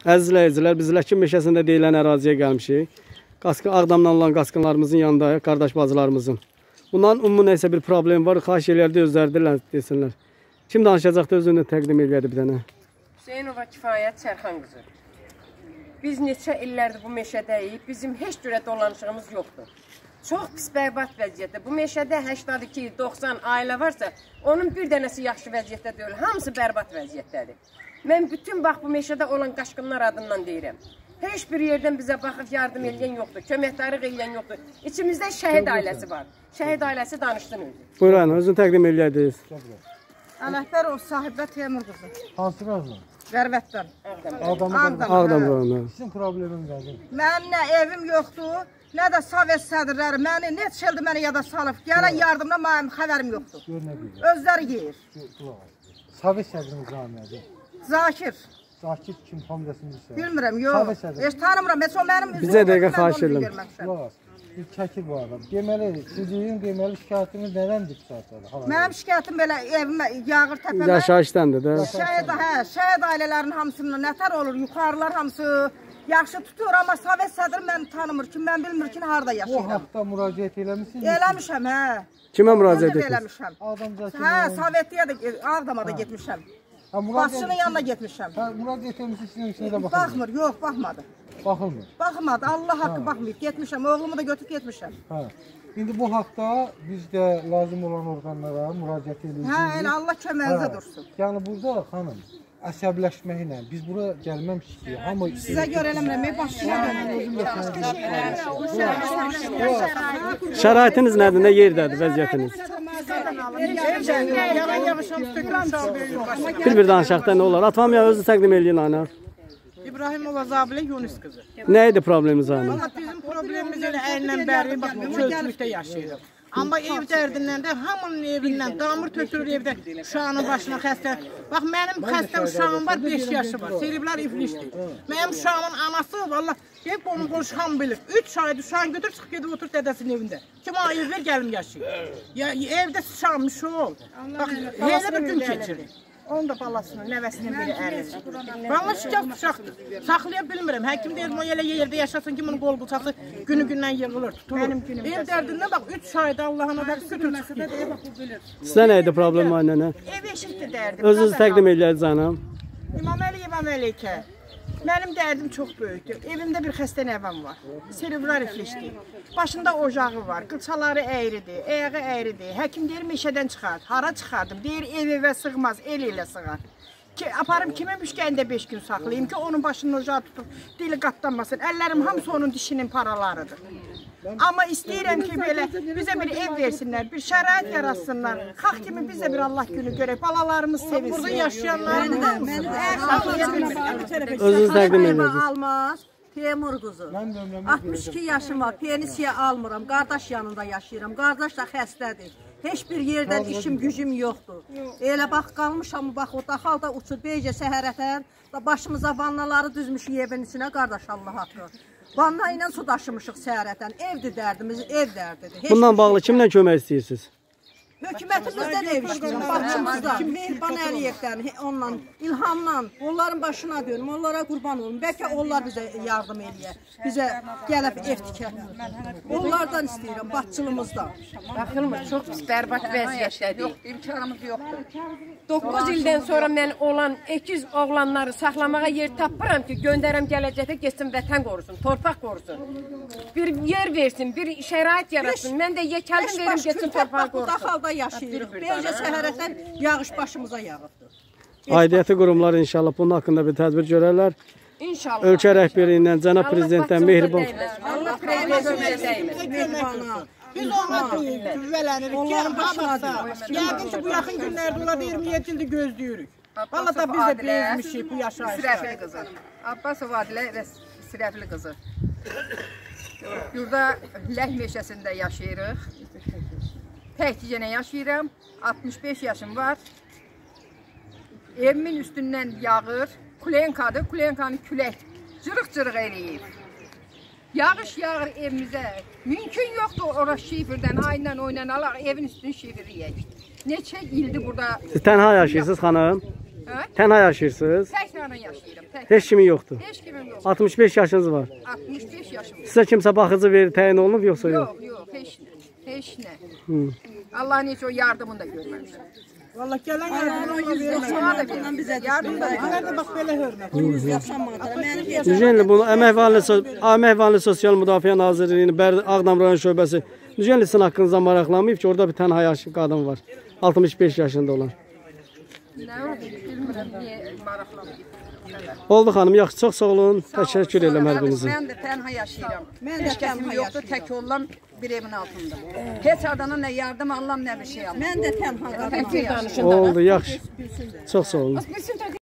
Əziz izləyicilər, biz Ləkin meşəsində deyilən əraziyə gəlmişik. Ağdamdan olan qaçqınlarımızın yanındayıq, qardaş bacılarımızın. Bunların ümumi nəysə bir problem var, xahiş eləyərdi özləri desinlər. Kim danışacaqdı, özünü təqdim eləyərdi bir dənə. Hüseynova Kifayət Sərxan qızı. Biz neçə illərdir bu meşədəyik, bizim heç cürə dolanışığımız yoxdur. Çox pis bərbad vəziyyətdə. Bu meşədə 82-90 ailə varsa, onun bir dənəsi yaxşı vəziyyətdə deyil, hamısı bərbad vəziyyətdədir. Mən bütün bax bu meşədə olan qaçqınlar adından deyirəm. Heç bir yerdən bizə baxıb yardım edən yoxdur, köməkdarlıq edən yoxdur. İçimizdə şəhid ailəsi var. Şəhid ailəsi danışsın özü. Buyurun, özünü təqdim eləyədiniz. Ələkbərov sahibə Teymur qızı. Hansı qazın? Vərvətdən. Ağdam rayonu. Sizin problemin nədir? Mənim nə evim yoxdur, nə də Sovet sədrləri məni neçə ildir mənə yada salıb. Gələn yardımla mənim xəbərim yoxdur. Gör nə deyir? Özləri yeyir. Sovet sədrinin qanədir. Zakir. Zakir kim familiyasını bilirsən? Bilmirəm, yox. Heç tanımıram, heç o mənim üzüm. Bizə dəqiqə xahiş edirəm. Bir çəkir bu adam. Deməli, sizin deməli şikayətiniz nədəndir bu saatlarda? Mənim şikayətim belə evimə yağır təpəmə. Yaşayışdandır da. Şəhid ailələrinin hamısının nətər olur, yuxarılar hamısı yaxşı tutur, amma Sovet sədri məni tanımır ki, mən bilmir ki, harada yaşayıram. Bu haqda müraciət eləmişsiniz? Eləmişəm, hə. Kimə müraciət etdiniz? Eləmişəm. Hə, Sovetliyə də Ağdama da getmişəm. Başçının yanına getmişəm. Hə, müraciət etmişsiniz, sizin içinə də baxın. Baxmır, yox, baxmadı. Baxılmır. Baxmadı, Allah haqqı baxmayıb, getmişəm, oğlumu da götürüb getmişəm. Hə. İndi bu haqda biz də lazım olan orqanlara müraciət edirik. Hə, elə Allah köməyinizə dursun. Yəni burada xanım, əsəbləşməklə biz bura gəlməmişik ki, hamı sizə görə eləmirəm, başçıya Şəraitiniz nədir, nə yerdədir vəziyyətiniz? Bir danışaqda nə olar? Atamya özü təqdim eləyin ana. İbrahimova Zabilə Yunus qızı. Nə idi probleminiz ana? Bizim problemimiz elə əlindən bəri bax çölçülükdə yaşayırıq. Amma ev dərdindən də hamının evindən damır tökülür evdə uşağının başına xəstə. Bax mənim xəstə uşağım var, 5 yaşı var. Serebral iflisdir. Mənim uşağımın anası vallah hep onun qonşuğum bilir. 3 aydır uşağını götür çıxıb gedib otur dədəsinin evində. Kim o ev ver gəlim yaşayır. Ya evdə sıçanmış ol. Bax elə bir gün keçirir. Onun da balasının, nəvəsinin biri əlir. Valla şikayət uşaqdır. Saxlaya bilmirəm. Həkim deyir, o elə yerdə yaşasın ki, bunun qol qılçası günü-gündən yığılır, tutulur. Ev dərdindən bax, 3 ayda Allah'ın adası götür çıxır. Sizə nə idi problem annənə? Ev eşitdir dərdim. Özünüzü təqdim eləyədiniz anam. İmam Əliykə. Mənim dərdim çox böyükdür. Evimdə bir xəstə nəvəm var. Serebral iflisdir. Başında ocağı var. Qılçaları əyridir, ayağı əyridir. Həkim deyir, meşədən çıxart. Hara çıxardım? Deyir, evə sığmaz, el ilə sığar. Aparım kimə müşkəyində 5 gün saxlayayım ki, onun başının ocağı tutub, dili qatlanmasın. Əllərim hamısı onun dişinin paralarıdır. Amma istəyirəm ki, belə bizə bir ev versinlər, bir şərait yaratsınlar. Xalq kimi biz də bir Allah günü görək, balalarımız sevinsin. Burada yaşayanlarımız Özünüzü təqdim edəcəksiniz. Almaz, Teymur qızı. 62 yaşım var, pensiya almıram, qardaş yanında yaşayıram. Qardaş da xəstədir. Heç bir yerdən işim, gücüm yoxdur. Elə bax, qalmışam, bax, o daxalda uçur, beycə səhərətən, başımıza vannaları düzmüşük evin içinə, qardaş Allah haqqı. Vanna ilə su daşımışıq səhərətən, evdir dərdimiz, ev dərdidir. Bundan bağlı kimlə kömək istəyirsiniz? Hökumətimizdə də ev işləyirəm, baxçımızda, Mehriban Əliyevdən, onunla, İlhamla, onların başına dönüm, onlara qurban olun. Bəlkə onlar bizə yardım eləyər, bizə gəlib ev tikər. Onlardan istəyirəm, baxçılımızdan. Baxılmır, çox pis bərbad vəziyyətdədir. İmkanımız yoxdur. 9 ildən sonra mən olan 200 oğlanları saxlamağa yer tapıram ki, göndərəm gələcəkdə getsin vətən qorusun, torpaq qorusun. Bir yer versin, bir şərait yaratsın. Mən də yekəldim verim getsin torpaq qorusun. Daxalda yaşayırıq. Beycə səhərətən yağış başımıza yağıbdır. Aidiyyəti qurumlar inşallah bunun haqqında bir tədbir görərlər. İnşallah. Ölkə rəhbərindən, cənab prezidentdən Mehriban. Allah prezidentdən biz ona güvələnirik, gəlin baxmasa. Yəqin ki, bu yaxın günlərdə ola 27 ildir gözləyirik. Valla da biz də bezmişik bu yaşayışda. Sirəfli qızı. Abbasov Adilə və Sirəfli qızı. Burada Ləh meşəsində yaşayırıq. Təkcə yaşayıram. 65 yaşım var. Evimin üstündən yağır. Kulenkadır. Kulenkanı külək cırıq-cırıq eləyir. Yağış yağır evimizə. Mümkün yoxdur ora şifirdən, ayla oynan alaq, evin üstünü şifirləyək. Neçə ildir burada... Siz tənha yaşayırsınız xanım? Tənha yaşayırsınız? Təklə yaşayıram. Heç kimin yoxdur. Heç kimin yox. 65 yaşınız var. 65 yaşım. Sizə kimsə baxıcı verir, təyin olunub yoxsa yox? Yox, heç nə. Heç nə. Allah heç o yardımını da görməmişəm. Valla gələn yardımını Ona da vermir. Yardım da vermir. Mənə də bax belə hörmət. Düzənli bunu Əmək və Sosial Müdafiə Nazirliyinin Ağdam rayon şöbəsi Düzənli sizin haqqınızda maraqlanmayıb ki, orada bir tənha yaşlı qadın var. 65 yaşında olan. Nə oldu? Bilmirəm niyə maraqlanmayıb. Oldu xanım, yaxşı, çox sağ olun. Təşəkkür edirəm hər birinizə. Mən də tənha yaşayıram. Heç kəsim yoxdur, tək oğlan bir evin altında. Heç adana nə yardım alam, nə bir şey alam. Mən də tənha qadınam. Oldu, yaxşı. Çox sağ olun.